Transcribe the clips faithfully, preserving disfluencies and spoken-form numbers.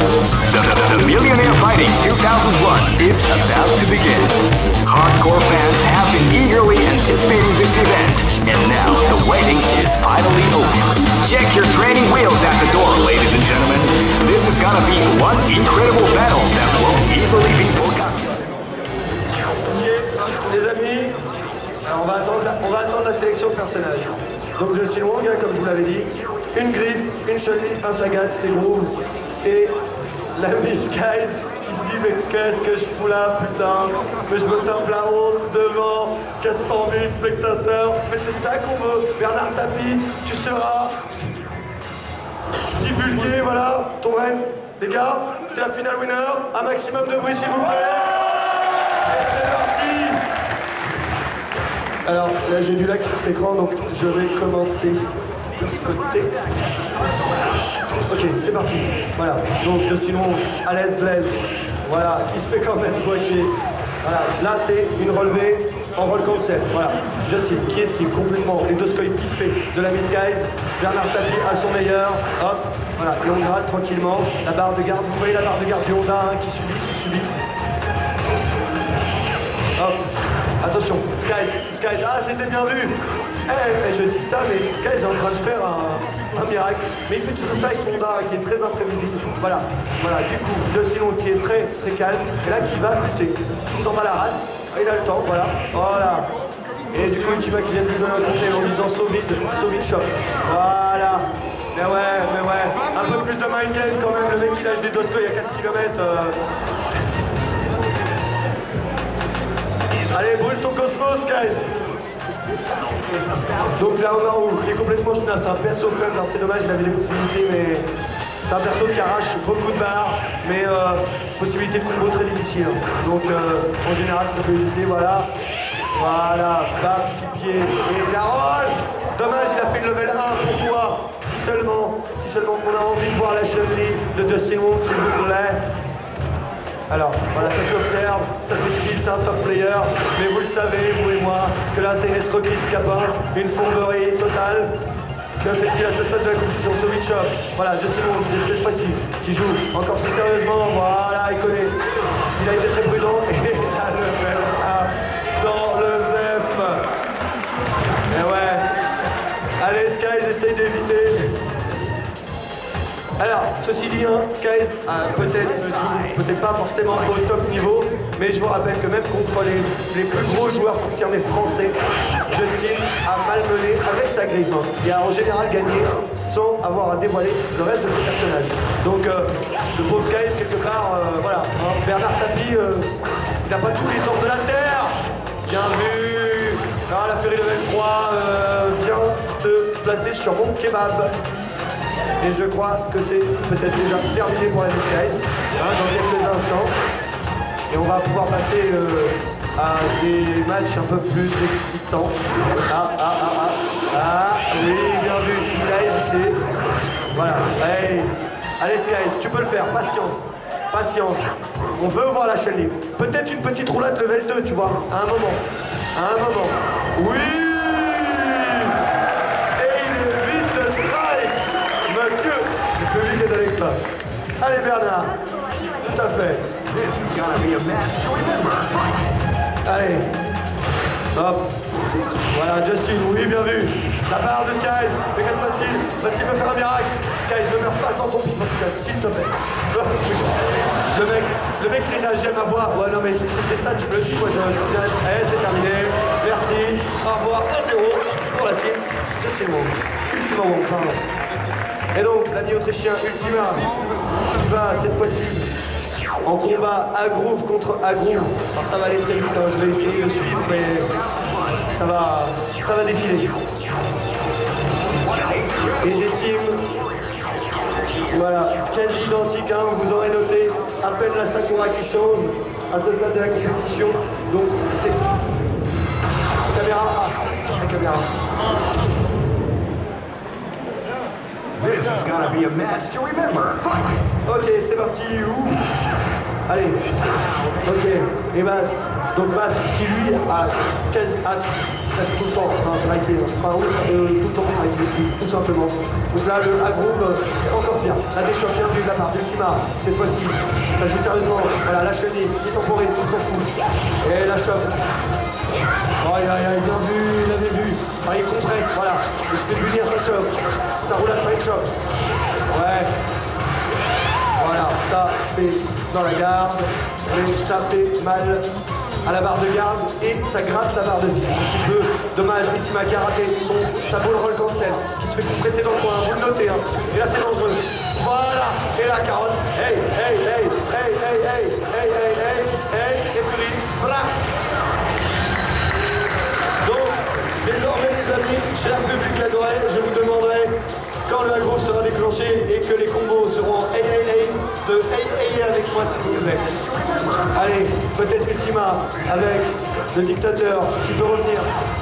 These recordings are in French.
The, the, the Millionaire Fighting two thousand one is about to begin. Hardcore fans have been eagerly anticipating this event, and now the waiting is finally over. Check your training wheels at the door, ladies and gentlemen. This is gonna be one incredible battle that won't easily be forgotten. Ok, les amis, alors on va attendre la, on va attendre la sélection de personnages. Donc Justin Wong, hein, comme je vous l'avais dit, une griffe, une Chun-Li, un Sagat, c'est Groove, et la Miss Guys qui se dit mais qu'est-ce que je fous là, putain, mais je me tape la honte devant quatre cent mille spectateurs, mais c'est ça qu'on veut. Bernard Tapie, tu seras divulgué, voilà, ton rêve. Les gars, c'est la finale winner, un maximum de bruit s'il vous plaît. Et c'est parti. Alors là j'ai du lag sur cet écran, donc je vais commenter de ce côté. Ok, c'est parti. Voilà, donc Justin Wong, à l'aise Blaise, voilà, qui se fait quand même boiter. Voilà, là c'est une relevée en roll cancel. Voilà, Justin qui esquive complètement les deux scoys piffés de la Miss Guys. Bernard Tapie à son meilleur. Hop, voilà, et on gratte tranquillement. La barre de garde, vous voyez la barre de garde du Honda hein, qui subit, qui subit. Hop. Attention, Skies, Skies, ah c'était bien vu. Eh, je dis ça, mais Skies est en train de faire un, un miracle. Mais il fait toujours ça avec son Honda qui est très imprévisible. Voilà, voilà, du coup, Justin Wong qui est très très calme, et là qui va buter, qui s'en va la race, il a le temps, voilà, voilà. Et du coup, Ultima qui vient de lui donner un conseil en disant so vite, so vite shop. Voilà. Mais ouais, mais ouais, un peu plus de mind game quand même, le mec il lâche des dosco il y a quatre kilomètres. Euh... Allez, brûle ton cosmos, guys. Donc là, Omaru, il est complètement schnapp, c'est un perso faible, alors c'est dommage, il avait des possibilités, mais c'est un perso qui arrache beaucoup de barres, mais euh, possibilité de combo très difficile. Donc euh, en général, il faut hésiter, voilà. Voilà, ça, petit pied, et Carole. Dommage, il a fait le level un, pourquoi? Si seulement, si seulement on a envie de voir la Chun-Li de Justin Wong, s'il vous plaît. Alors, voilà, ça s'observe, ça fait style, c'est un top player, mais vous le savez, vous et moi, que là c'est une escroquerie de scapin, une fourberie totale. Que fait-il à ce stade de la compétition? So Witch Up. Voilà, Justin Wong, c'est cette fois-ci qui joue encore plus sérieusement, voilà, il connaît. Il a été très prudent, et là, le level un dans le Z E F. Et ouais. Allez, Skies, essaye d'éviter. Alors, ceci dit, hein, Skies euh, peut-être ne joue peut-être pas forcément au top niveau, mais je vous rappelle que même contre les, les plus gros joueurs confirmés français, Justin a malmené avec sa griffe hein, et a en général gagné sans avoir à dévoiler le reste de ses personnages. Donc, euh, le pauvre Skies, quelque part, euh, voilà, hein, Bernard Tapie, euh, il n'a pas tous les torts de la terre. Bien vu. Ah, la Ferry Level trois euh, vient te placer sur mon kebab. Et je crois que c'est peut-être déjà terminé pour la Miss Guys, hein, dans quelques instants. Et on va pouvoir passer euh, à des matchs un peu plus excitants. Ah, ah, ah, ah, ah, oui, bien vu, il a hésité. Voilà, allez, allez Skies, tu peux le faire, patience, patience. On veut voir la Chun-Li. Peut-être une petite roulade level deux, tu vois, à un moment, à un moment. Oui! Allez Bernard, tout à fait. Allez, hop, voilà Justin, oui bien vu. La barre de Skies, mais qu'est-ce qui se passe-t-il? Va-t-il me faire un miracle? Skies ne meurt pas sans ton pif, en tout cas, s'il te plaît. Le mec, le mec il réagit à ma voix. Ouais non mais si c'était ça, tu me le dis, moi je veux bien. Eh, c'est terminé, merci, au revoir, un zéro pour la team Justin Wong. Ultima Wong, pardon. Et donc, l'ami autrichien Ultima, qui va cette fois-ci en combat à groove contre à groove. Alors ça va aller très vite, hein. Je vais essayer de suivre, mais ça va, ça va défiler. Et des teams, voilà, quasi identiques, hein. Vous aurez noté à peine la Sakura qui change à ce stade de la compétition. Donc c'est... Caméra, ah, la caméra. This is gonna be a match to remember. Fight! Ok, c'est parti. Ouh. Allez. Ok. Et Bass. Donc Bass qui lui a quasi hâte. Presque tout le temps. Non, striker. Enfin, oui, euh, tout le temps striker. Tout simplement. Donc là, le A-Groove, c'est encore pire. La déchoppe bien vue de la part d'Ultima. Cette fois-ci, ça joue sérieusement. Voilà, la chenille. Il temporise, il s'en fout. Et la chope. Oh, il a, il a bien vu, il avait vu. Ah, il compresse, voilà. Il se fait punir, ça chope. Ça roule après une chope. Ouais. Voilà, ça, c'est dans la garde. Ça fait mal à la barre de garde et ça gratte la barre de vie. Un petit peu dommage, Ultima qui a raté son, sa ball roll cancel, qui se fait compresser dans le coin, vous le notez, hein. Et là c'est dangereux. Voilà, et la carotte. Hey, hey, hey, hey, hey, hey, hey, hey, hey, hey, et Fury. Voilà. Donc, désormais les amis, cher public adoré, je vous demanderai quand le agro sera déclenché et que les combos seront hey hey hey de hey hey avec moi s'il vous plaît. Allez, peut-être Ultima avec le dictateur qui peut revenir.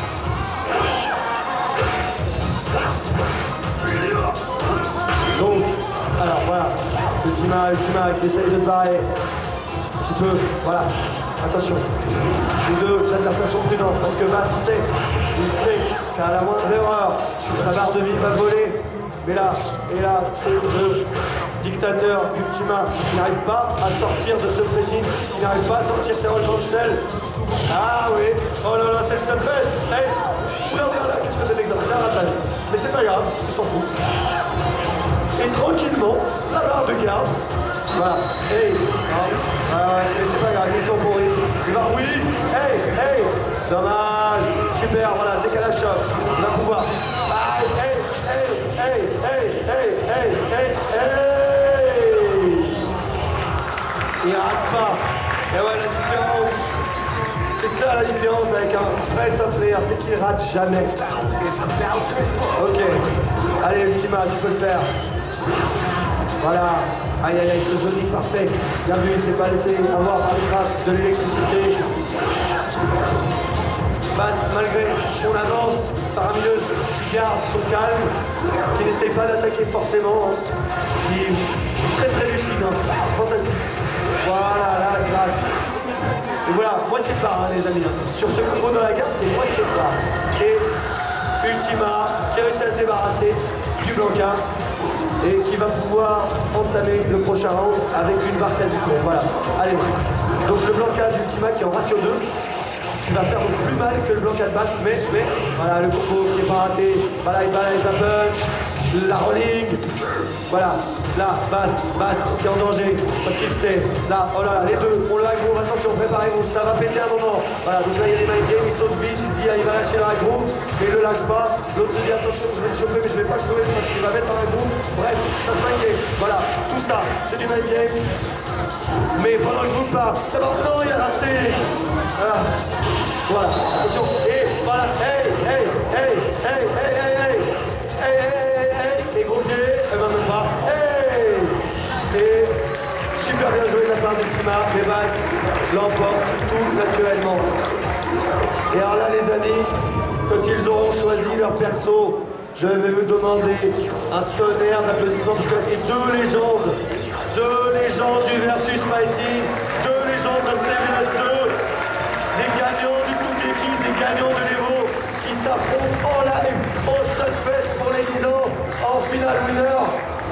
Donc, alors voilà, Ultima, Ultima qui essaye de se barrer. Qui peut, voilà, attention. Les deux adversaires sont prudents parce que Bass sait, il sait qu'à la moindre erreur, sa barre de vie va voler. Mais là, et là, c'est le dictateur Ultima qui n'arrive pas à sortir de ce pressing, qui n'arrive pas à sortir ses roll cancel. Ah oui, oh là là, c'est le Stunfest. Hey, oula, oula, là, qu'est-ce que c'est l'exemple? C'est un ratage. Mais c'est pas grave, il s'en fout. Et tranquillement, la barre de garde. Voilà, hey, ah, ouais, mais c'est pas grave, il temporise. Il va, oui, hey, hey, dommage, super, voilà, décalage choc, il va pouvoir. Ah, hey, hey, hey, hey, hey, hey, hey, hey. Il rate pas. Et ouais, la différence, c'est ça la différence avec un vrai top player, c'est qu'il rate jamais. Ok, allez Ultima, tu peux le faire. Voilà, aïe aïe aïe, ce zoning parfait. Bien vu, il s'est pas laissé avoir par les grappes de l'électricité. Bass, malgré son avance faramineuse, qui garde son calme, qui n'essaye pas d'attaquer forcément, hein, qui est très très lucide, hein. C'est fantastique. Voilà, là, gratte. Et voilà, moitié de part, hein, les amis. Hein. Sur ce combo dans la garde, c'est moitié de part. Et Ultima, qui a réussi à se débarrasser du Blanca, et qui va pouvoir entamer le prochain round avec une barre quasi pleine. Voilà, allez. Donc le Blanca d'Ultima qui est en ratio deux, qui va faire donc plus mal que le Blanca de Bass, mais, mais voilà, le combo qui n'est pas raté, voilà, il balance la punch, la rolling, voilà, là, Bass, Bass qui est en danger, parce qu'il sait, là, oh là là, les deux, on le aggro, attention, préparez-vous, ça va péter un moment, voilà, donc là il y a les mind games, il saute vite, il se dit, ah, il va lâcher le aggro, mais il le lâche pas, l'autre se dit, attention, je vais le choper, mais je vais pas le choper parce qu'il va mettre un aggro, bref, ça se mind game, voilà, tout ça, c'est du mind game, mais pendant que je vous parle, d'abord, non, il a raté, ah. Voilà, attention, et voilà, hey, hey, hey, hey, hey, hey, hey, hey, hey, hey, hey, et gros pied, et ben même pas, hey, et super bien joué de la part d'Ultima, mais Bass l'emporte tout naturellement. Et alors là les amis, quand ils auront choisi leur perso, je vais vous demander un tonnerre d'applaudissements, parce que là c'est deux légendes, deux légendes du versus fighting, deux légendes de C V S deux, des gagnants du tout d'équipe, des gagnants de l'Evo qui s'affrontent en live au Stunfest pour les dix ans en finale winner.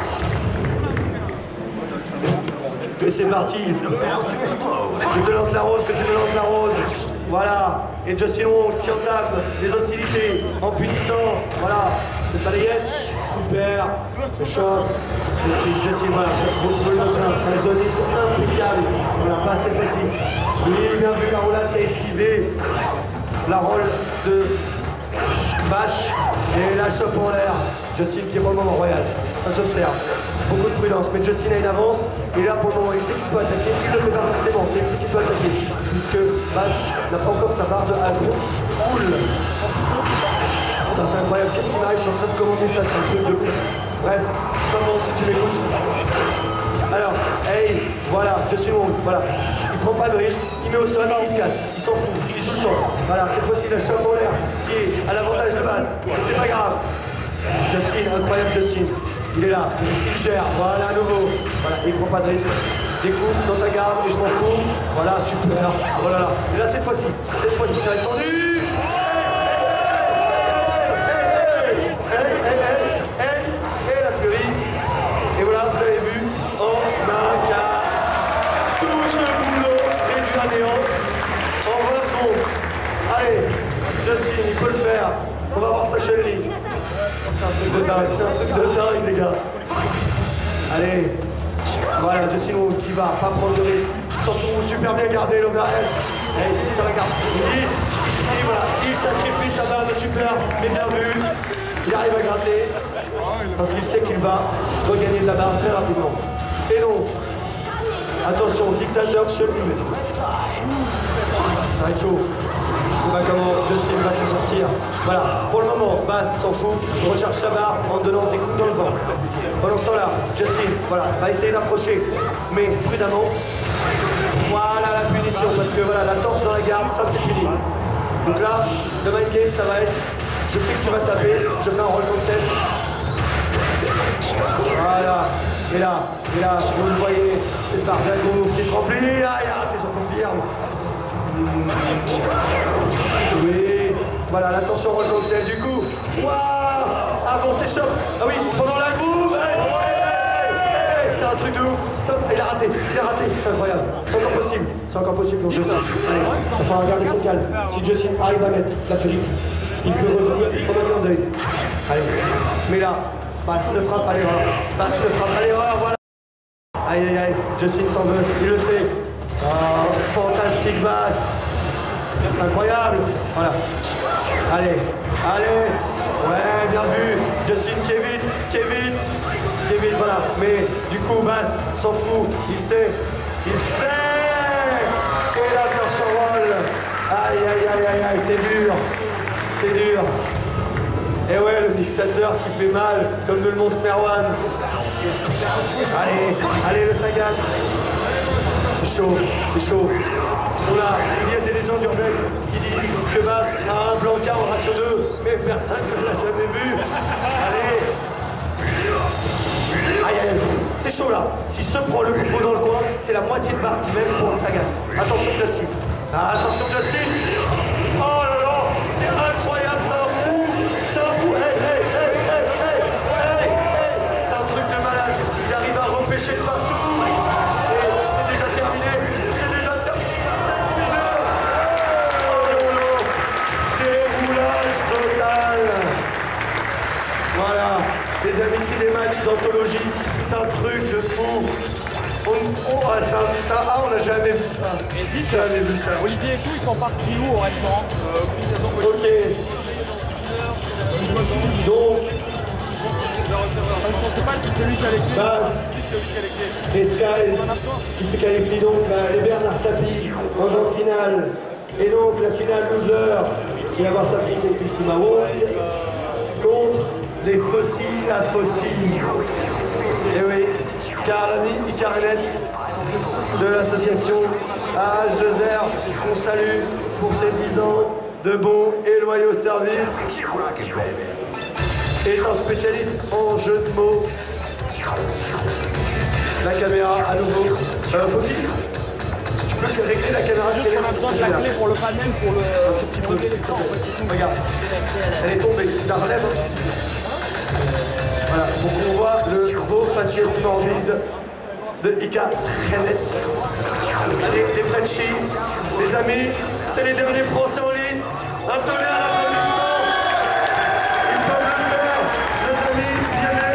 Et c'est parti. Je te lance la rose, que tu me lances la rose. Voilà. Et Justin Wong qui entame les hostilités en punissant. Voilà. Cette balayette. Super. Le choc. Justin, Justin, voilà. Vous pouvez le noter. Un zoning impeccable. Voilà. Pas celle-ci. Oui, bien vu la roulade qui a esquivé la roll de Bass et la chope en l'air. Justin qui est pour le moment royal. Ça s'observe. Beaucoup de prudence. Mais Justin a une avance. Il est là pour le moment. Il sait qu'il peut attaquer. Il ne se le fait pas forcément. Mais il sait qu'il peut attaquer. Puisque Bass n'a pas encore sa barre de aggro full. C'est incroyable. Qu'est-ce qui m'arrive? Je suis en train de commander ça. C'est un truc de ouf. Bref, comment si tu m'écoutes. Alors, hey, voilà, Justin Wong, voilà. Il prend pas de risque, il met au sol, il se casse, il s'en fout, il joue le temps. Voilà, cette fois-ci, la chope en l'air qui est à l'avantage de Bass. Mais c'est pas grave. Justin, incroyable Justin. Il est là, il gère, voilà à nouveau. Voilà, il prend pas de risque. Découpe dans ta garde et je m'en fous. Voilà, super. Oh là là. Et là, cette fois-ci, cette fois-ci, ça va être tendu. Et la furie. Et voilà, vous avez vu, en un quart, tout ce boulot réduit à néant en vingt secondes. Allez, Justin, il peut le faire. On va voir sa chenille. C'est un truc de dingue, c'est un truc de dingue, les gars. Allez, voilà, Justin Wong qui va pas prendre de risque. Il s'en fout, super bien gardé l'overhead. Et ça regarde. Il, il, il, voilà, il sacrifie sa base super, mais bien vu. Il arrive à gratter parce qu'il sait qu'il va regagner de la barre très rapidement. Et non, attention, dictateur chevelu. Ça va être chaud. Je sais pas comment Justin va s'en sortir. Voilà, pour le moment, Bass s'en fout, il recherche sa barre en donnant des coups dans le vent. Pendant ce temps-là, Justin, voilà, va essayer d'approcher, mais prudemment. Voilà la punition, parce que voilà, la torche dans la garde, ça c'est puni. Donc là, le mind game, ça va être, je sais que tu vas taper, je fais un roll concept. Voilà, et là, et là, vous le voyez, cette barre d'ago qui se remplit, aïe, arrêtez, ça confirme. Oui, voilà, l'attention roll concept, du coup, waouh, avancez choc. Ah oui, pendant la groove, hey, hey, hey, hey, c'est un truc de ouf. Ça, il a raté, il a raté, c'est incroyable. C'est encore possible, c'est encore possible pour Justin. Allez, il va falloir garder son calme. Si Justin arrive à mettre la furie, il peut revenir en un deuil. Allez, mais là, Bass ne fera pas l'erreur. Bass ne fera pas l'erreur, voilà. Aïe aïe aïe, Justin s'en veut, il le sait. Oh, fantastique Bass. C'est incroyable. Voilà. Allez, allez. Ouais, bien vu. Justin qui est vite, qui est vite. Qui est vite, voilà. Mais du coup, Bass s'en fout. Il sait. Il sait. Et la torche en roll. Aïe aïe aïe aïe aïe, c'est dur. C'est dur. Et ouais, le dictateur qui fait mal, comme nous le montre Merwan. Allez, allez le Sagat. C'est chaud, c'est chaud. Voilà, il y a des légendes urbaines qui disent que Bass a un Blanca en ratio deux, mais personne ne l'a jamais vu. Allez. Aïe aïe, c'est chaud là. Si se prend le combo dans le coin, c'est la moitié de barre, même pour le Sagat. Attention Justin. Ah, attention Justin. Oh là là, c'est incroyable, c'est un fou. C'est un fou. Hey, hey, hey, hey, hey, hey, hey. C'est un truc de malade. Il arrive à repêcher de partout. C'est déjà terminé. C'est déjà terminé. Oh là là. Déroulage total. Voilà. Les amis, c'est des matchs d'anthologie. C'est un truc de fou. On, oh, ça, ça, ah, on n'a jamais vu ça. Jamais vu ça. Olivier et tout, ils sont partis où au restaurant euh, Ok. Donc, je sais pas si c'est lui qui a les clés. Bass et Sky qui se qualifient donc bah, les Bernard Tapie en grande finale. Et donc la finale loser qui va avoir sa finale Ultima Wong contre les fossiles à fossiles. Et oui, car l'ami Icarnet de l'association A H deux R, on salue pour ses dix ans de bons et loyaux services, est un spécialiste en jeu de mots. La caméra à nouveau. Euh, Poki, tu peux régler la caméra? Juste on a besoin de la clé pour le panel, pour le... Un tout petit peu. Regarde, elle est tombée, tu la relèves. Voilà, donc on voit le beau faciès morbide de Ika Renet. Allez, les Frenchies, les amis, c'est les derniers Français en lice. Un tonnerre d'applaudissements. Ils peuvent le faire, les amis, bien.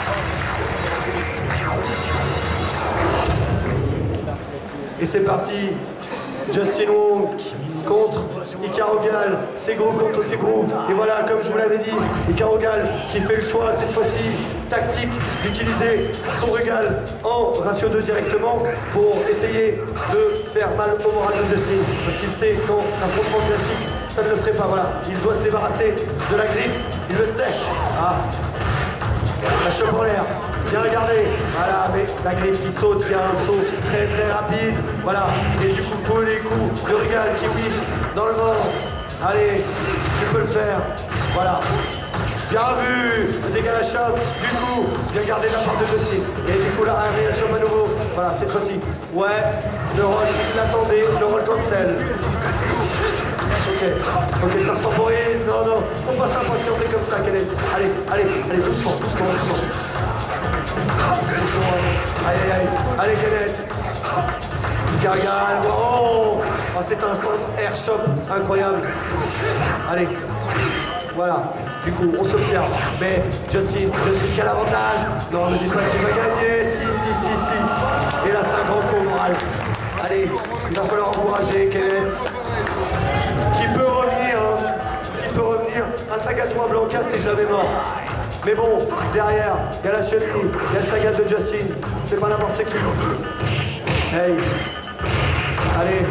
Et c'est parti. Justin Wong contre Ikarogal, ses grooves contre ses grooves. Et voilà, comme je vous l'avais dit, Ikarogal qui fait le choix cette fois-ci tactique d'utiliser son régal en ratio deux directement pour essayer de faire mal au moral de Justin. Parce qu'il sait qu'en affrontement classique, ça ne le ferait pas. Voilà, il doit se débarrasser de la griffe, il le sait. Ah, la chope en l'air. Bien regardé, voilà, mais la griffe qui saute, il y a un saut très très rapide, voilà, et du coup tous les coups, le régal qui whiff dans le vent, allez, tu peux le faire, voilà, bien vu, le dégât à la chope, du coup, bien gardé de la part de Justin, et du coup là, un réel chope à nouveau, Voilà, cette fois-ci. Ouais, le roll, il l'attendait, le roll cancel. Ok, ok, ça temporise. Non, non, faut pas s'impatienter comme ça, Kenneth. Allez, allez, allez, doucement, doucement, doucement. C'est chaud, hein. Allez, allez, allez, Kenneth. Gargane, oh, oh c'est un stand air shop incroyable. Allez, voilà, du coup on s'observe. Mais Justin, Justin quel avantage? Non, on me dit ça qu'il va gagner, si, si, si, si. Et là c'est un grand coup moral. Allez, il va falloir encourager Kenneth. Qui peut revenir, hein, qui peut revenir. Un Sagat-toi Blanca c'est jamais mort. Mais bon, derrière, il y a la chenille, il y a le Sagat de Justin. C'est pas n'importe qui. Hey. Allez.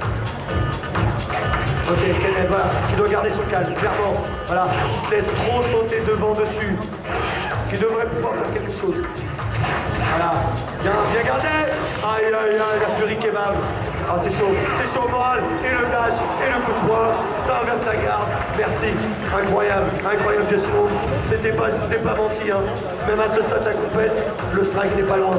Ok, Kenneth, voilà, qui doit garder son calme, clairement. Voilà, il se laisse trop sauter devant dessus. Qui devrait pouvoir faire quelque chose. Voilà, bien, bien gardé. Aïe, aïe, aïe, la furie kebab. Ah, c'est chaud, c'est chaud au moral. Et le dash, et le coup de poing. Ça inverse la garde. Merci. Incroyable, incroyable, Justin. C'était pas, je vous ai pas menti, hein. Même à ce stade de la compète, le strike n'est pas loin.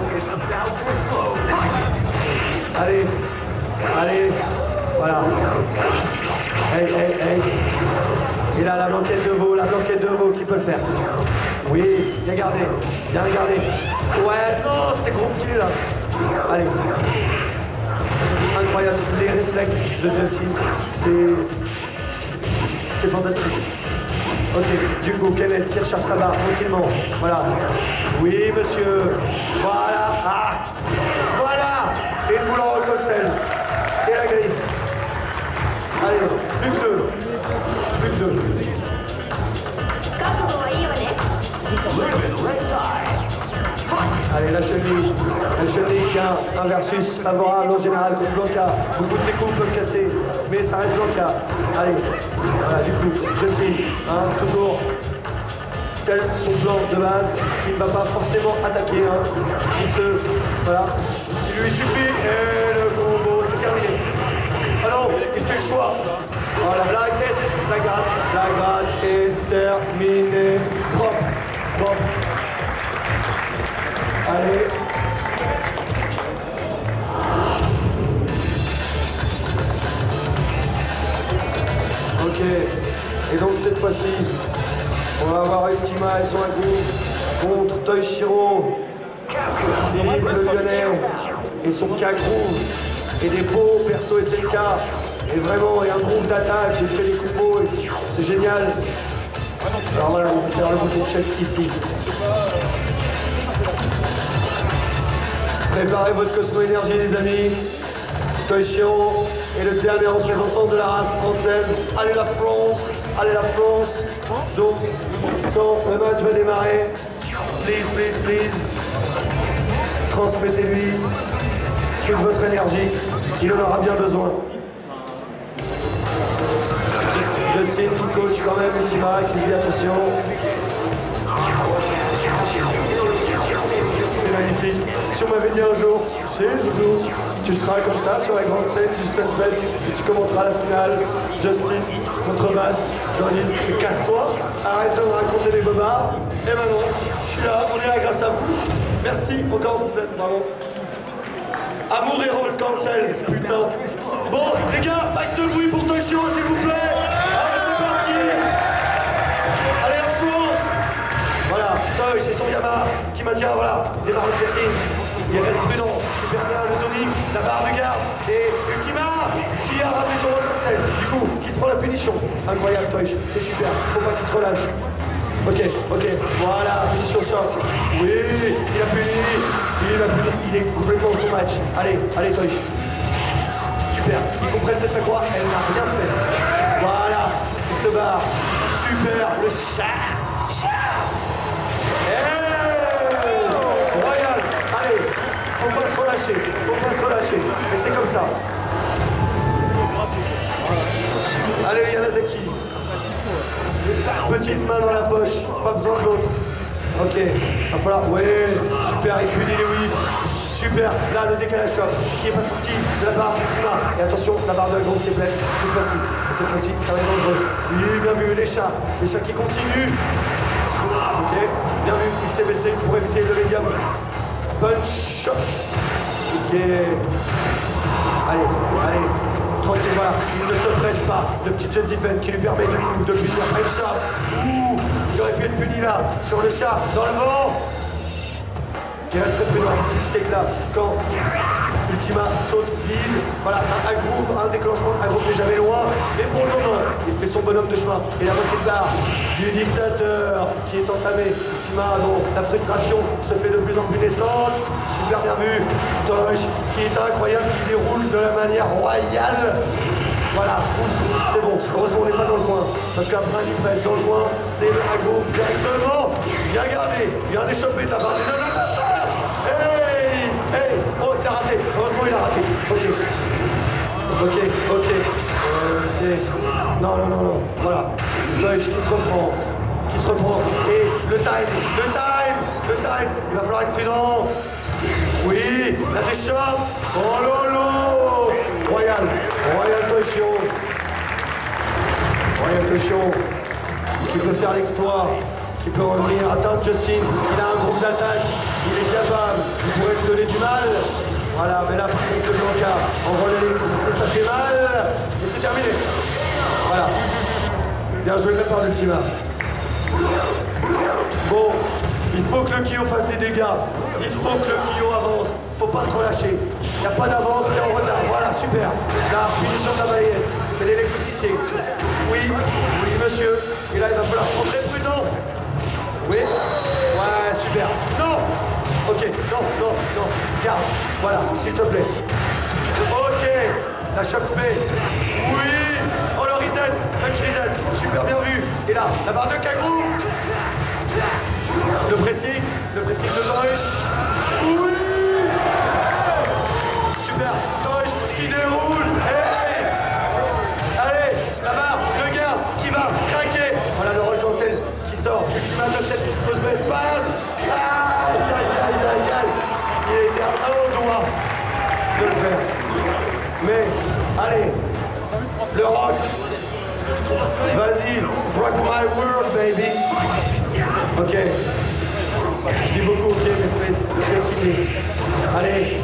Allez, allez, voilà. Hey, hey, hey. Et là, la blanquette de veau, la blanquette de veau, qui peut le faire? Oui, bien gardé, bien regardé. Ouais, non, c'était gros pied là. Allez. Incroyable, les réflexes de Justin, c'est... c'est fantastique. Ok, du coup, Kenneth qui recharge sa barre tranquillement. Voilà. Oui, monsieur. Voilà. Ah. Voilà. Et le boule en roll cancel. Et la griffe. Allez, plus que deux. Plus que deux. Allez, la chenille. La chenille qui a un versus favorable en général contre Blanca. Beaucoup de ses coups peuvent casser, mais ça reste Blanca. Allez, voilà, du coup, Justin, hein, toujours tel son plan de base, il ne va pas forcément attaquer. Hein. Il se. Voilà. Il lui suffit et le combo, c'est terminé. Ah non, il fait le choix. Voilà, la blague, et c'est la gratte. La gratte est terminée. Propre, propre. Allez. Ok. Et donc cette fois-ci, on va avoir Ultima et son coup contre Toishiro, Philippe le Lyonnais et son K-Groove et des beaux perso S L K. Et vraiment, il y a un groupe d'attaque, il fait des coups beaux, et c'est génial. Alors voilà, on va faire le bouton check ici. Préparez votre Cosmo Énergie, les amis. Toishiro est le dernier représentant de la race française. Allez la France, allez la France. Donc, quand le match va démarrer, please, please, please, transmettez-lui toute votre énergie. Il en aura bien besoin. Justin qui coach quand même Ultima, qui lui dit attention. C'est magnifique. Si on m'avait dit un jour, tu sais, Zouzou, tu seras comme ça sur la grande scène du Stunfest et tu commenteras la finale, Justin contre Bass, j'aurais dit, casse-toi, arrête de me raconter des bobards. Et maintenant, je suis là, on est là grâce à vous. Merci encore, vous êtes vraiment. Amour et roll cancel, putain. Bon, les gars, max de bruit pour Toishiro, s'il vous plaît. Allez, c'est parti. Allez, la France. Voilà, Toy, c'est son Yamaha qui maintient, voilà, des barres de pressing. Il reste prudent, super bien, le Sonic, la barre de garde. Et Ultima, qui a ramené son roll cancel. Du coup, qui se prend la punition. Incroyable, Toy, c'est super. Faut pas qu'il se relâche. Ok, ok, voilà, punition choc. Oui, il a puni, il a puni, il est complètement dans son match. Allez, allez, Tosh. Super, il compresse cette Sakura, elle n'a rien fait. Voilà, il se barre. Super, le chat, chat. Hey, royal, allez, faut pas se relâcher, faut pas se relâcher. Et c'est comme ça. Allez, Yanazaki. Petite main dans la poche, pas besoin de l'autre. Ok, va falloir. Ouais, super, il punit les whiffs. Super, là le décalage shot qui est pas sorti de la barre d'Ultima. Et attention, la barre de la grande qui est pleine cette fois-ci. Cette fois-ci, ça va être dangereux. Oui, bien vu, les chats. Les chats qui continuent. Ok, bien vu, il s'est baissé pour éviter le médium. Punch. qui est... Allez, allez, tranquille, voilà. Il ne se presse pas. Le petit Josephine qui lui permet du coup de punir avec ça. Ouh, il aurait pu être puni là, sur le chat, dans le vent. Il reste très prudent parce qu'il sait que là, quand Ultima saute vide, voilà, un, un groove, un déclenchement, un groove n'est jamais loin. Mais pour le moment, il fait son bonhomme de chemin. Et la moitié de barre du dictateur qui est entamé. Ultima, dont la frustration se fait de plus en plus naissante. Super bien vu. Tosh, qui est incroyable, qui déroule de la manière royale. Voilà, c'est bon. Heureusement, on n'est pas dans le coin. Parce qu'après un ivresse dans le coin, c'est un groove directement. Bien gardé, bien échappé de la part des deux imposteurs. Hey, hey, oh, il a raté. Heureusement, il a raté. Ok. Ok, ok. Ok. Non, non, non, non. Voilà. Tosh qui se reprend. Qui se reprend. Et le time, le time, le time. Il va falloir être prudent. Oui, la déchoppe. Oh lolo. Royal. Royal Toshio. Royal Toshio. Qui peut faire l'exploit. Qui peut revenir atteindre Justin. Il a un groupe d'attaque. Il est capable. Il pourrait lui donner du mal. Voilà, mais là, par contre, le Blanca envoie l'électricité, ça fait mal. Et c'est terminé. Voilà. Bien joué même par l'Ultima. Bon, il faut que le Kyo fasse des dégâts. Il faut que le Kyo avance. Il ne faut pas se relâcher. Il n'y a pas d'avance, il est en retard. Voilà, super. La punition de la balayette. Et l'électricité. Oui, oui, monsieur. Et là, il va falloir se montrer prudent. Oui. Ouais, super. Non. Ok, non, non, non. Garde. Voilà, s'il te plaît. Ok. La shock spray. Oui. Oh, le reset. French reset. Super bien vu. Et là, la barre de Kagou. Le pressing. Le pressing de Tosh. Oui. Super. Tosh qui déroule. Hey. Allez, la barre de garde qui va craquer. Voilà le roll cancel qui sort. Ultima de cette pause de espace. Aïe, aïe, aïe, aïe, aïe. Il était à un doigt de le faire. Mais, allez, le rock. Vas-y, rock my world, baby. Ok. Je dis beaucoup ok, mais Space, je suis excité. Allez.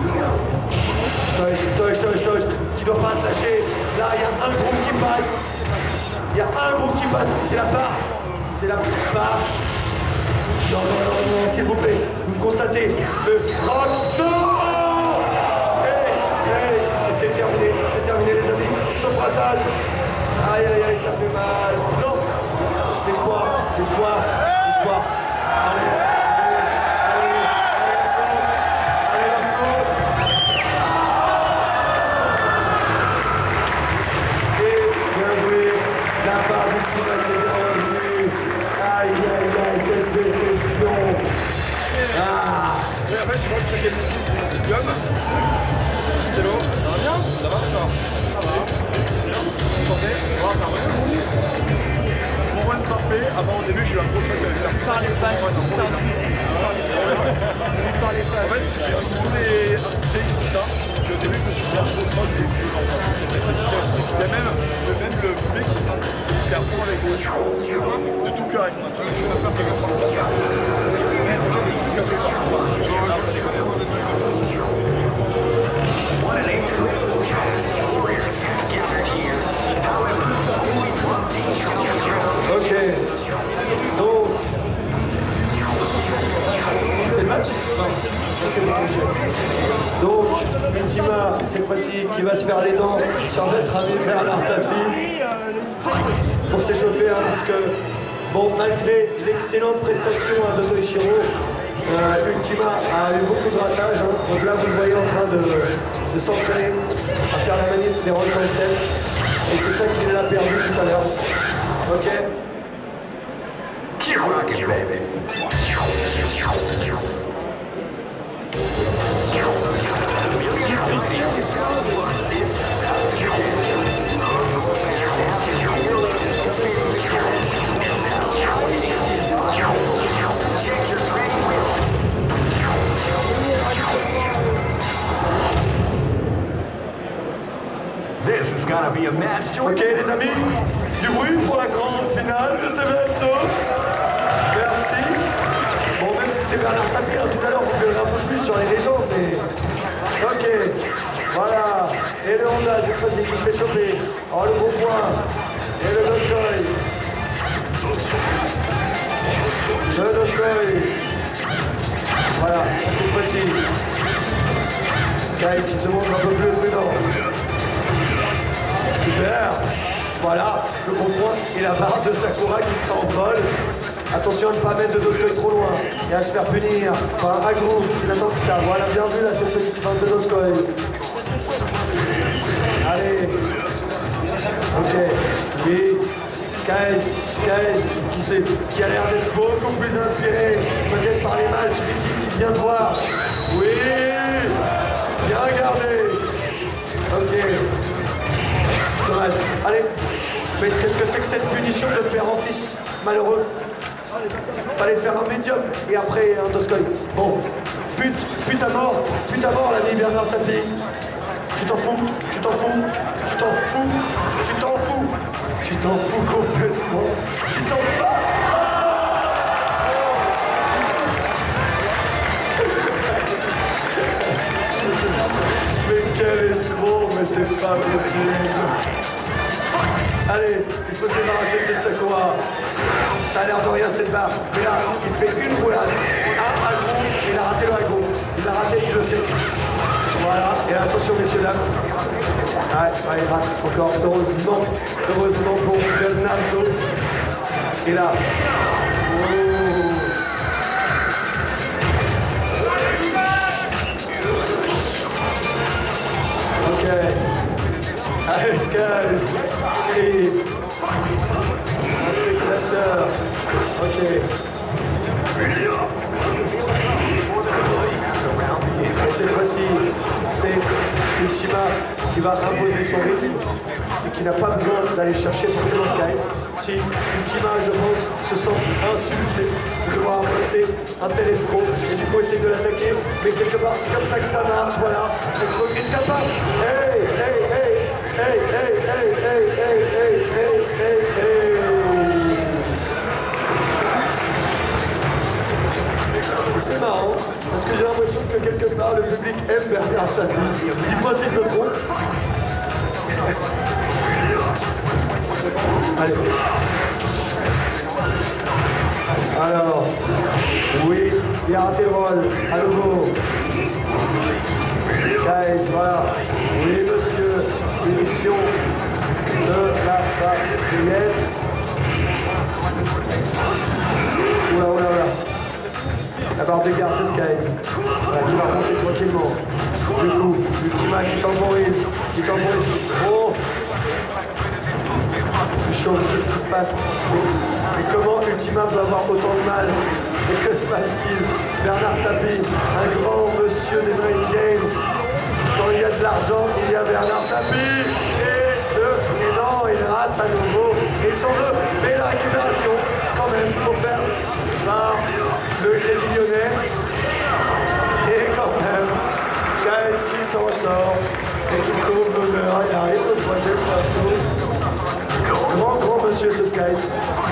Tosh, Tosh, Tosh, Tosh. Tu dois pas se lâcher. Là, il y a un groupe qui passe. Il y a un groupe qui passe. C'est la part. C'est la part. Non, non, non, non, s'il vous plaît. Vous constatez le rock. Non! Hey, hey. Et c'est terminé. C'est terminé, les amis. Sauvratage. Aïe, aïe, aïe, ça fait mal. Non. Espoir, espoir, espoir. Allez, allez, allez, allez la France. Allez la France. Et bien joué. La part d'Ultima qui est bien revenue. Aïe, aïe, aïe, cette déception. Ah. Et en fait, je vois que c'est quelqu'un qui c'est Guillaume. C'est l'eau. Ça va bien? Ça va encore? Ça va. Bien. Vous sentez? Voilà, ça va. Mon run parfait. Avant, au début, j'ai eu un gros truc avec la Par les pages, En fait, j'ai réussi tous les tricks, tout ça. Et au début, je me suis dit, un gros troll, et puis il y a même, le même le public qui est à fond avec eux, de tout cœur avec moi. Tu vois, je vais faire quelque chose sur le Ok. Donc, c'est le match? Non, c'est le projet. Donc, Ultima, cette fois-ci, qui va se faire les dents sans être ami vers l'artatouille pour s'échauffer, hein, parce que, bon, malgré l'excellente prestation hein, de Toshiro, euh, Ultima a eu beaucoup de ratage. Hein. Donc là, vous le voyez en train de, de s'entraîner à faire la manip des roll cancel. Et c'est ça qu'il a perdu tout à l'heure. Ok? Keep rocking, baby. Check your training wheels. This is gonna be a match. Ok les amis, du bruit pour la grande finale de ce Vesto. Merci. Bon, même si c'est Bernard Tapie, hein, tout à l'heure vous verrez un peu plus sur les légendes, mais... Voilà. Et le Honda, cette fois-ci, qui se fait choper. Oh, le gros point. Et le Doskoi. Le Doskoi. Voilà, cette fois-ci. Skies qui se montre un peu plus prudent. Super. Voilà, le gros point et la barre de Sakura qui s'envole. Attention à ne pas mettre de Doskoi trop loin et à se faire punir par Agro qui n'attend que ça. Voilà, bien vu là cette petite feinte de Doskoi. Allez. Ok. Oui. Skies, Skies qui, sait, qui a l'air d'être beaucoup plus inspiré, peut-être par les matchs mythiques qu'il vient de voir. Oui. Bien regardé. Ok. Dommage. Allez. Mais qu'est-ce que c'est que cette punition de père en fils? Malheureux. Fallait faire un médium et après un Doskoi. Bon. Pute, pute à mort. Pute à mort l'ami Bernard Tapie. Tu t'en fous, tu t'en fous, tu t'en fous, tu t'en fous, tu t'en fous complètement, tu t'en vas. Mais quel escroc, mais c'est pas possible. Allez, il faut se débarrasser de cette Sakura. Ça a l'air de rien cette barre. Mais là, il fait une roulade. Un agro, il a raté le agro. Il l'a raté, il le sait. Voilà, et attention messieurs dames. Ah, ah, il rate encore, heureusement, heureusement pour Bernardo. Et là. Oh. Ok. Allez, Skies. Et... un spectateur. Ok. Et cette fois-ci, c'est Ultima qui va imposer son rythme et qui n'a pas besoin d'aller chercher forcément Skies. Si Ultima, je pense, se sent insulté de devoir affronter un tel escroc et du coup essaye de l'attaquer, mais quelque part c'est comme ça que ça marche, voilà. Escroc est capable. Hey, hey, hey, hey, hey, hey, hey, hey, hey, hey, hey, hey. C'est marrant, parce que j'ai l'impression que quelque part le public aime Bernard Tapie. Dites-moi si je me trompe. Allez. Alors, oui, il a raté le rôle, à nouveau. Guys, voilà. Oui, monsieur, émission de la baguette. Oula, oula, oula. La barre de garde de Skies, voilà, qui va remonter tranquillement. Du coup, Ultima qui temporise, qui temporise. Oh! C'est chaud, qu'est-ce qui se passe? Et comment Ultima peut avoir autant de mal? Et que se passe-t-il? Bernard Tapie, un grand monsieur des Brain Games. Quand il y a de l'argent, il y a Bernard Tapie. Et le et non, il rate à nouveau. Et il s'en veut. Mais la récupération, quand même, offerte par le Crédit Lyonnais. Et quand même, Skies qui s'en sort et qui sauve l'honneur. Il arrive au troisième pinceau. Grand, grand monsieur ce Skies.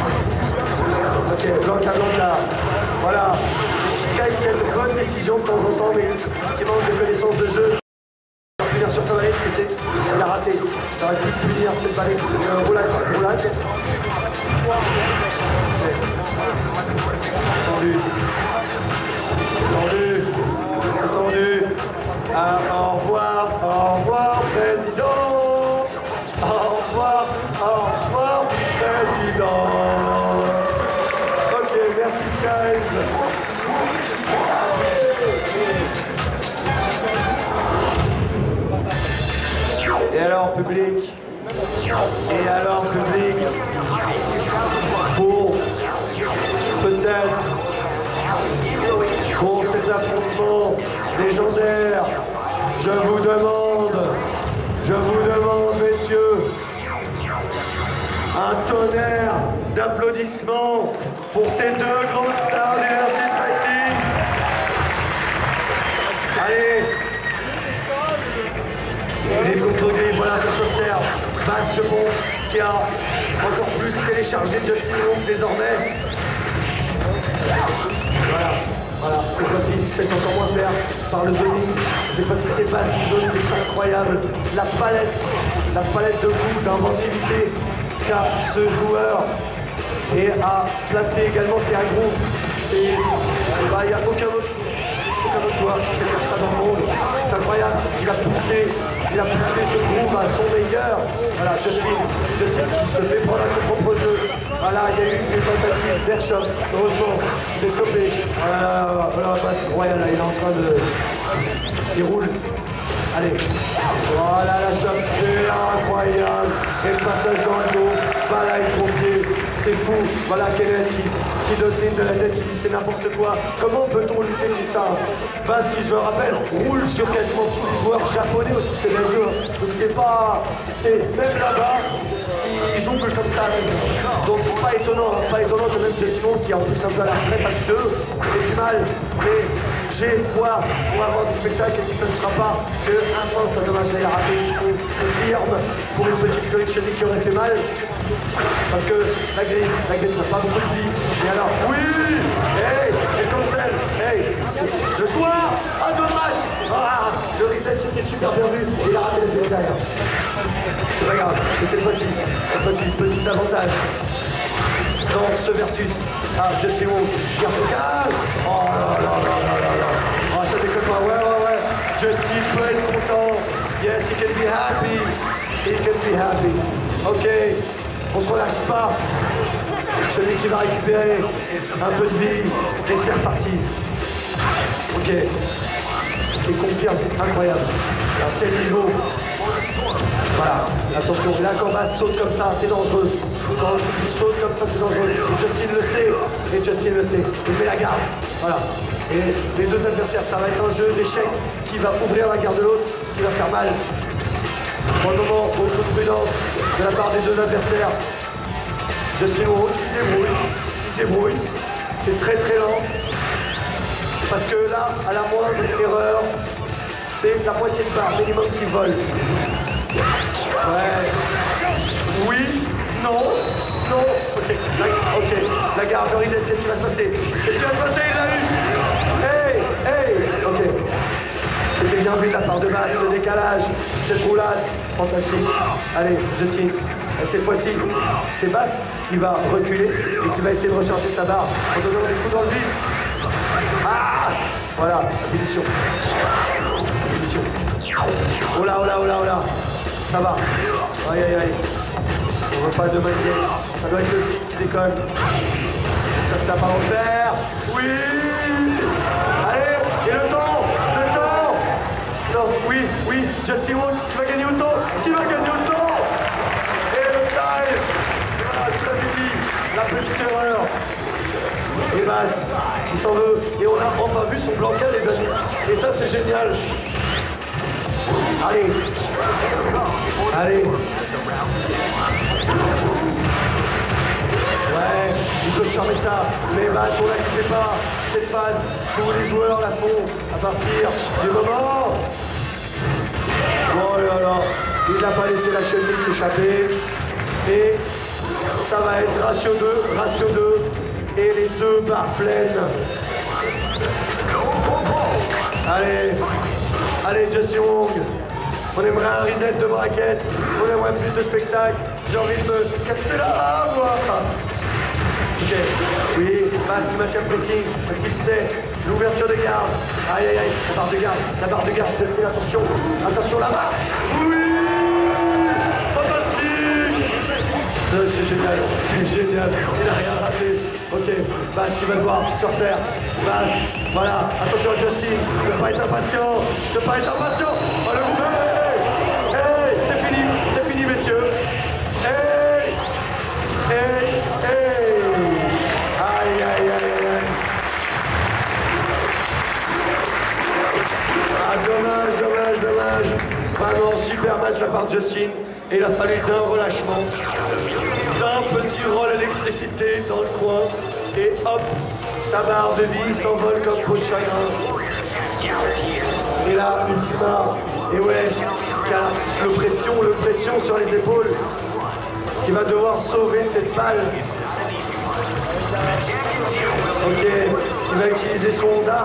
Ok, Blanca, Blanca. Voilà. Skies qui a une bonne décision de temps en temps, mais qui manque de connaissance de jeu. Il va punir sur sa valette, mais c'est. Il a raté. Il aurait pu punir cette valette. C'est une roulade. roulade. Tendu. Tendu. C'est tendu. Ah, au revoir. Au revoir, président. Au revoir. Au revoir, président. Ok, merci Skies. Et alors, public. Et alors, public. Pour peut-être pour cet affrontement légendaire, je vous demande, je vous demande, messieurs, un tonnerre d'applaudissements pour ces deux grandes stars du Versus Fighting. Allez. Les contre Grip, voilà, ça s'observe. Bas Chepon qui a encore plus téléchargé Justin Wong désormais. Voilà. Voilà, cette fois-ci, il se laisse encore moins faire par le zoning. Cette fois-ci, c'est Bass qui zone, c'est incroyable. La palette, la palette de coups, d'inventivité qu'a ce joueur et à placer également ses agros. C'est, c'est, bah, il n'y a aucun autre. Aucun autre joueur qui sait faire ça dans le monde. C'est incroyable. Il a poussé, il a poussé ce groupe à son meilleur. Voilà, Justin, Justin qui se fait prendre à son propre jeu. Voilà, il y a eu une tentative. Berchop, heureusement, il est sauvé. Voilà, voilà, passe royal, là, il est en train de. Il roule. Allez. Voilà la shot, c'est incroyable. Et le passage dans le dos. Voilà, il pompier. C'est fou. Voilà Kenneth qui, qui donne ligne de la tête, qui dit c'est n'importe quoi. Comment peut-on lutter comme ça? Parce qui, je le rappelle, roule sur quasiment tous les joueurs japonais aussi de ces jeux. Donc c'est pas. C'est même là-bas, ils jonglent comme ça. Donc pas étonnant, hein, pas étonnant que même Justin qui est en plus un peu à la retraite à ce jeu, ait du mal. Mais j'ai espoir pour avoir du spectacle et que ça ne sera pas que un sens. C'est dommage, il a raté son firme pour une petite furie de chenille qui aurait fait mal. Parce que la griffe, la griffe n'a pas beaucoup de vie. Et alors, oui, hey, et comme celle, hey, le soir, ah dommage, ah, le reset c'était super bien vu, et il a raté le zéro derrière. C'est pas grave, mais cette fois-ci, cette fois-ci, petit avantage dans ce versus. Ah, Justin Wong, qui garde son calme. Oh là là là là là là. Oh, ça déconne pas, ouais, ouais, ouais. Justin peut être content. Yes, he can be happy. He can be happy. Ok. On se relâche pas. Celui qui va récupérer un peu de vie. Et c'est reparti. Ok. C'est confirme, c'est incroyable. À tel niveau. Voilà. Attention, là quand Bass saute comme ça, c'est dangereux. Quand il saute comme ça, c'est dangereux. Et Justin le sait. Et Justin le sait. Il met la garde. Voilà. Et les deux adversaires, ça va être un jeu d'échecs qui va ouvrir la garde de l'autre, qui va faire mal. Pour le moment, beaucoup de prudence de la part des deux adversaires. Justin Wong qui se débrouille, qui se débrouille. C'est très très lent. Parce que là, à la moindre erreur, c'est la moitié de barre minimum qui vole. Ouais. Oui, non, non. Ok, la, ok. La garde de Reset, qu'est-ce qui va se passer? Qu'est-ce qui va se passer? Il l'a eu. Hey, hey. Ok. C'était bien vu de la part de Bass, ce décalage, cette roulade, fantastique. Allez, Justin, cette fois-ci, c'est Bass qui va reculer et qui va essayer de recharger sa barre en donnant des coups dans le vide. Ah, voilà, ébullition. Ébullition. Oh là, oh là, oh là, oh là. Ça va. Aïe, aïe, aïe. On veut pas de mind game. Ça doit être le site qui déconne. J'espère que ça va en faire. Oui. Allez, et le temps. Non, oui, oui, Justin Wong qui va gagner autant, qui va gagner autant. Et le time. Voilà, je l'avais dit, la petite erreur. Et Bass, il s'en veut. Et on a enfin vu son blanquet, les amis. Et ça, c'est génial. Allez. Allez. Ouais, il peut se permettre ça. Mais Bass, on la fait pas. Cette phase, tous les joueurs la font à partir du moment. Oh là là, il n'a pas laissé la chenille s'échapper. Et ça va être ratio deux, ratio deux. Et les deux barres pleines. Allez, allez Justin Wong. On aimerait un reset de braquette. On aimerait plus de spectacle. J'ai envie de me casser la moi. Ok, oui, Bass qui maintient le pressing, parce qu'il sait, l'ouverture de garde. Aïe aïe aïe, la barre de garde, la barre de garde, Justin, attention, attention là-bas. Oui, fantastique. C'est génial, c'est génial, il n'a rien raté. Ok, Bass qui va devoir se refaire. Bass, voilà, attention à Justin, ne pas être impatient, ne pas être impatient. Oh le groupe, hey, hey, c'est fini, c'est fini messieurs. Hey, hey, hey. Aïe, aïe, aïe, aïe. Ah, dommage, dommage, dommage. Vraiment, super match de la part de Justin. Et il a fallu d'un relâchement, d'un petit rôle électricité dans le coin. Et hop, ta barre de vie s'envole comme peau de chagrin. Et là, Ultima. Et ouais, car le pression, le pression sur les épaules. Qui va devoir sauver cette balle. Ok, Il va utiliser son Honda.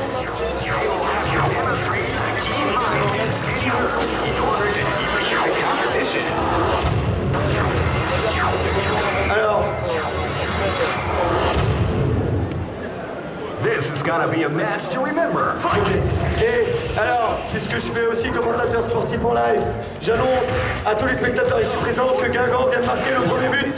Alors, This is gonna be a match to remember. okay. Et alors, puisque je fais aussi commentateur sportif en live, j'annonce à tous les spectateurs ici présents que Guingamp vient de marquer le premier but.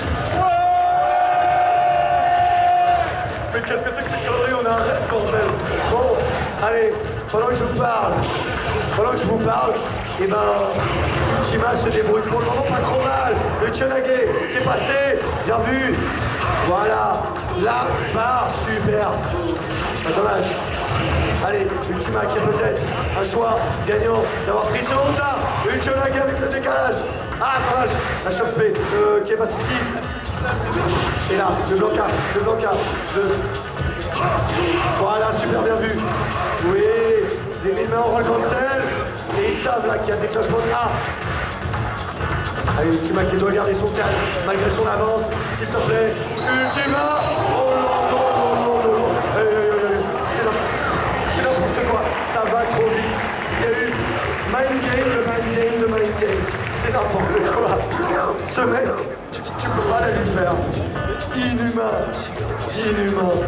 Mais qu'est-ce que c'est que cette connerie? On a un rêve, bordel. Bon, allez, pendant que je vous parle, pendant que je vous parle, et ben, Ultima se débrouille pour le moment pas trop mal. Le Tchonage qui est passé, bien vu. Voilà, la barre, super. Pas dommage. Allez, Ultima qui est peut-être un choix gagnant d'avoir pris ce Honda. Le Tchonage avec le décalage. Ah, dommage. La Chopspé euh, qui est pas sortie. Et là, le Blanca, le Blanca, le... Voilà, super bien vu. Oui, les mains en roll cancel. Et ils savent là qu'il y a déclenchement de A. Allez, Ultima qui doit garder son calme malgré son avance, s'il te plaît. Ultima. Oh non, non, non, non, non, non. Hey, hey, hey, hey. C'est n'importe quoi. Ça va trop vite. Il y a eu mind game, de mind game, de mind game. C'est n'importe quoi. Ce mec, tu, tu peux pas la lui faire. Inhumain. Inhumain.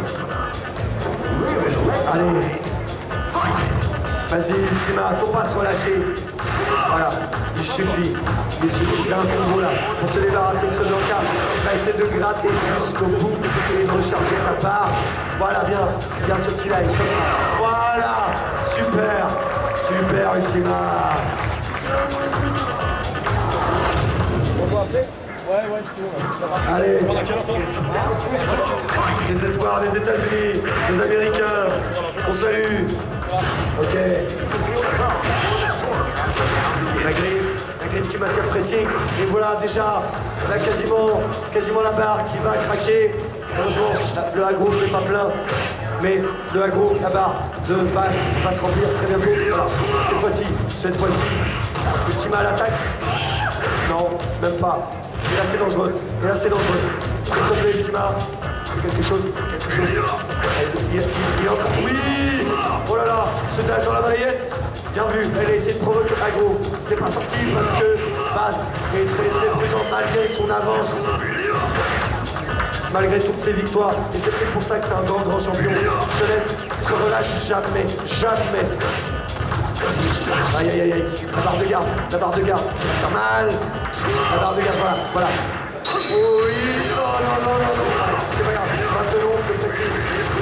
Allez. Vas-y, Ultima, faut pas se relâcher. Voilà, il suffit. Il suffit d'un combo là pour se débarrasser de ce Blanca. Il va essayer de gratter jusqu'au bout et de recharger sa part. Voilà, bien, bien ce petit live. Voilà, super, super Ultima. Allez, les espoirs des États-Unis, des Américains, on salue. Ok. La griffe, la griffe qui maintient le pressing. Et voilà déjà, là quasiment, quasiment la barre qui va craquer. Heureusement, le aggro n'est pas plein. Mais le aggro, la barre de passe va se remplir très bientôt. Voilà, cette fois-ci, cette fois-ci, Ultima à l'attaque. Non, même pas. Et là c'est dangereux. Et là c'est dangereux. S'il te plaît, Ultima. Quelque chose, quelque chose. Il, il, il est encore. Oui! Oh là là, ce dash dans la balayette. Bien vu, elle a essayé de provoquer aggro. C'est pas sorti parce que Bass est très très prudent malgré son avance. Malgré toutes ses victoires. Et c'est peut-être pour ça que c'est un grand grand champion. Il se laisse, il se relâche jamais. Jamais. Aïe aïe aïe aïe. La barre de garde, la barre de garde. Pas mal. La barre de garde, voilà, voilà. Oui, non, non, non, non, non. C'est pas grave. Maintenant, on peut passer.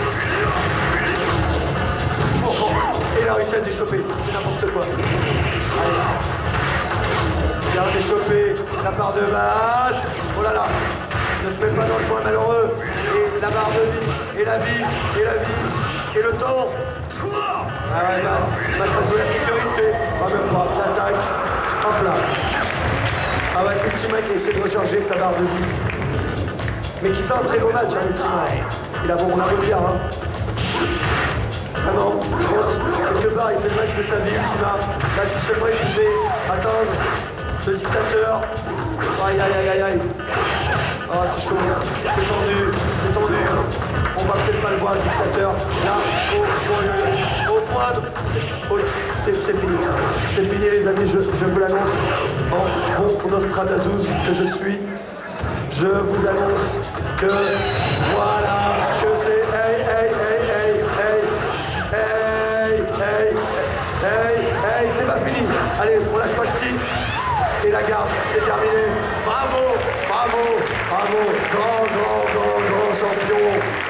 Oh, oh. Et il a réussi à déchoper. C'est n'importe quoi. Allez. Il a déchopé la barre de Bass. Oh là là. Ne te mets pas dans le coin malheureux. Et la barre de vie. Et la vie. Et la vie. Et le temps. Ah ouais, Bass. Bass va jouer la sécurité. Ah, même pas. L'attaque. Hop là. Ah ouais, Ultima qui essaie de recharger sa barre de vie. Mais qui fait un très beau match, hein, Ultima. Il a bon, on a beau dire, hein. Vraiment, je pense, quelque part, il fait le match de sa vie, Ultima. Là, si seulement il pouvait atteindre le dictateur. Aïe, aïe, aïe, aïe, aïe. Ah, c'est chaud, c'est tendu, c'est tendu. On va peut-être pas le voir, le dictateur. Là, au, au, au poivre, c'est fini. C'est fini, les amis, je, je vous l'annonce. En bon Nostradamus que je suis, je vous annonce que, voilà, que c'est hey, hey, hey, hey, hey, hey, hey, hey, hey, c'est pas fini. Allez, on lâche pas le style. Et la garde, c'est terminé. Bravo, bravo, bravo. Grand, grand, grand, grand champion.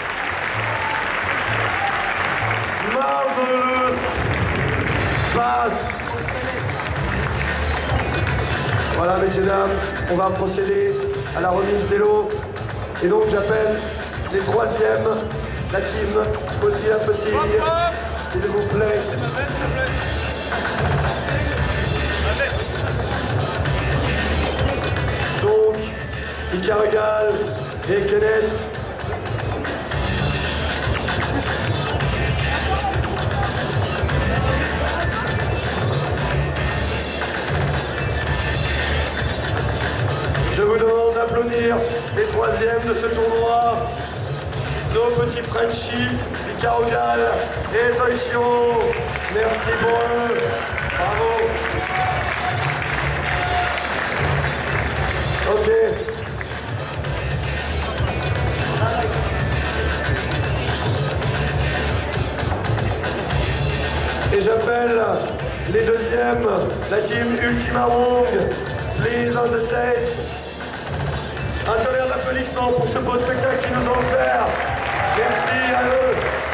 Marvelous passe. Voilà, messieurs, dames, on va procéder à la remise des lots. Et donc, j'appelle les troisièmes, la team Fossil à Fossil, s'il vous plaît. Donc, Ikarugal et Kenneth. Je vous demande d'applaudir les troisièmes de ce tournoi. nos petits Frenchies, Icaugal et Toishiro. Merci pour eux. Bravo. Ok. Et j'appelle les deuxièmes, la team Ultima Wong, please on the stage. Un tonnerre d'applaudissements pour ce beau spectacle qu'ils nous ont offert. Merci à eux.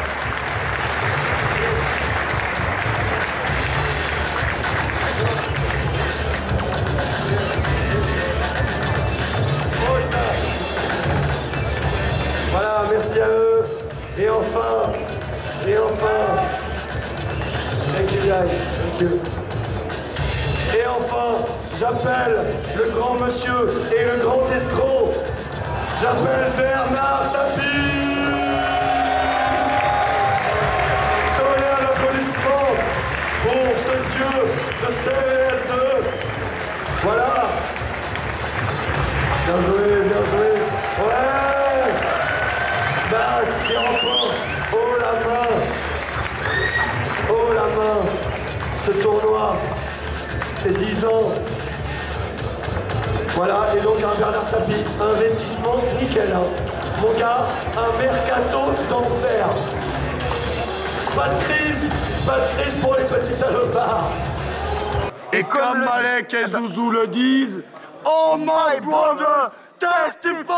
Voilà, merci à eux. Et enfin, et enfin, thank you guys, thank you. Et enfin, j'appelle le grand monsieur et le grand escroc. J'appelle Bernard Tapie. Tonnerre d'applaudissements pour ce dieu de C V S deux. Voilà. Bien joué, bien joué. Ouais. Basse qui remporte. Oh la main. Oh la main. Ce tournoi. C'est dix ans. Voilà, et donc un Bernard Tapie, investissement nickel. Hein. Mon gars, un mercato d'enfer. Pas de crise, pas de crise pour les petits salopards. Et comme Malek et Zouzou le disent, oh my brother, testify!